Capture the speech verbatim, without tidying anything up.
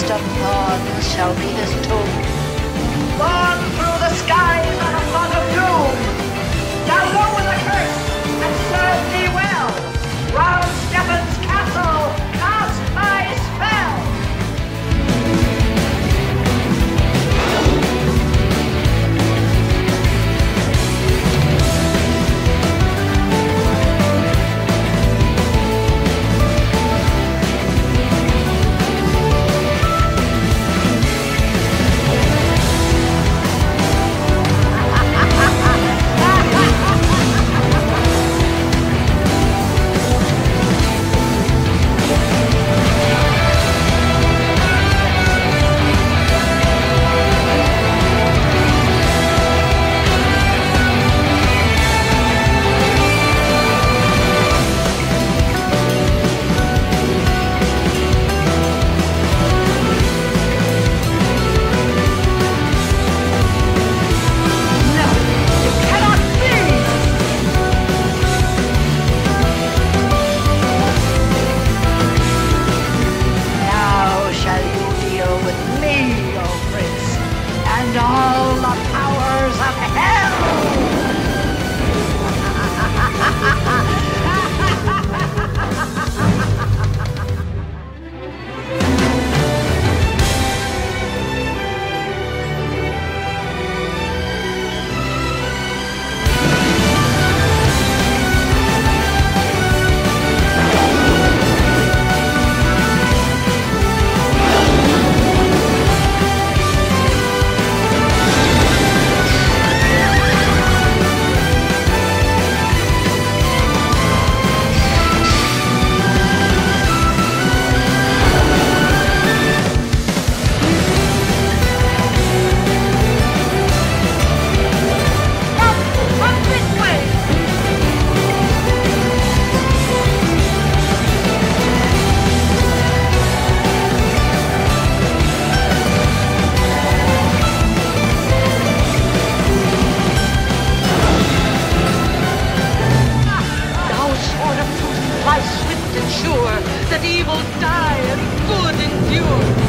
forest of thorns shall be his tomb. Born through the skies on a flood of doom. Now go with a curse and serve thee well. Round Stefan's castle, cast thy spell. And all the powers of hell! Fly swift and sure, that evil die and good endure.